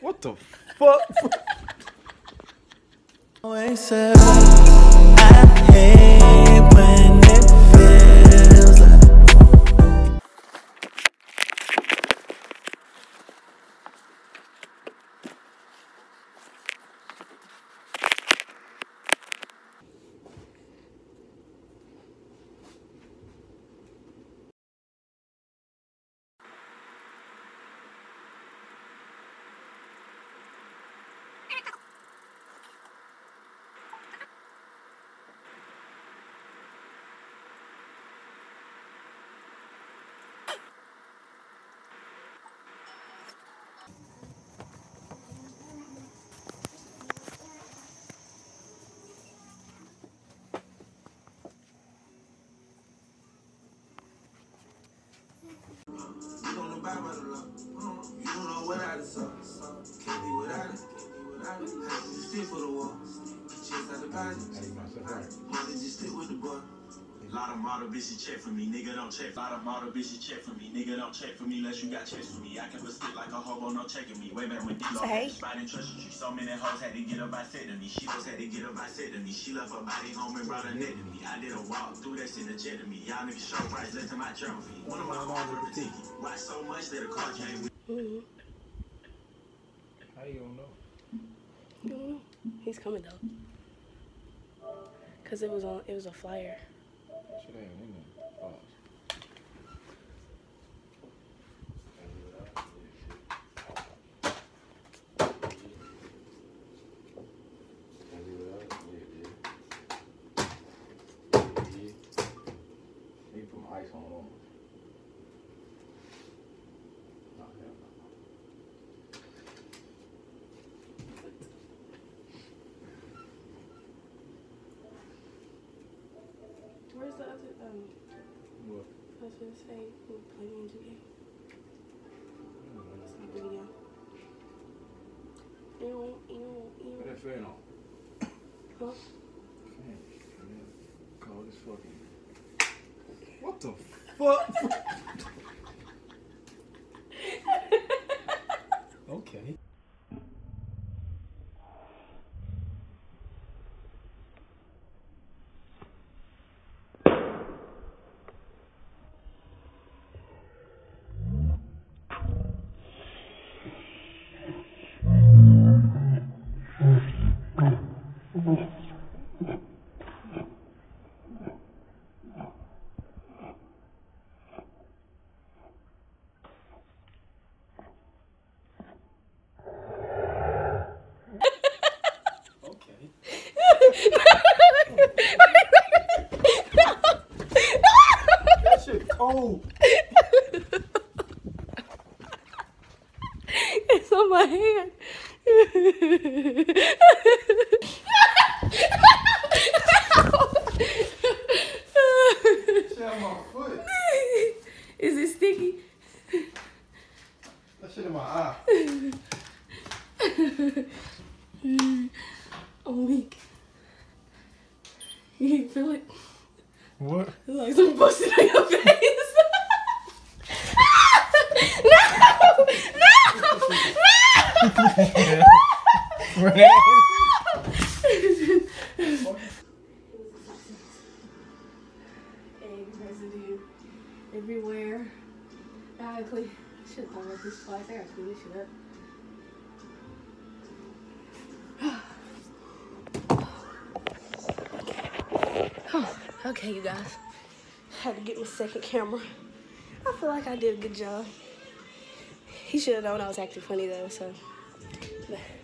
What the fuck? Always said I hate when it feels like. You don't know what I saw. Can't be without it. Have to stick for the wall. Just out the pocket. Money just stick with the boy. Lot of model bitches check for me, nigga don't check. Lot of model bitches check for me, nigga don't check for me unless you got checks for me. I can stick like a hobo, no checking me. Way back when D-Lo had spot and trust you. So many hoes had to get up by set to me. She was had to get up by set to me. She left her body home and brought her neck to me. I did a walk through that shit to jet to me. Y'all niggas show price less than my trophy. One of my homes were petite. Watch so much that a car came with. How you don't know? I don't know. He's coming though. Cause it was a flyer. Shit ain't in there. Pause. Need to put my ice on. Where's the other What? I was gonna say we'll play music game. Stop the video. Put that fan on. Huh? Call this fucking. What the fuck? Okay. That shit cold. It's on my hand. Shit on my foot. Is it sticky? That shit in my eye. I'm weak. You can feel it? What? It's like something busted on your face. Egg residue everywhere. I should have thought about this twice. I gotta clean this shit up. Okay, you guys. Had to get my second camera. I feel like I did a good job. He should have known I was acting funny though, so.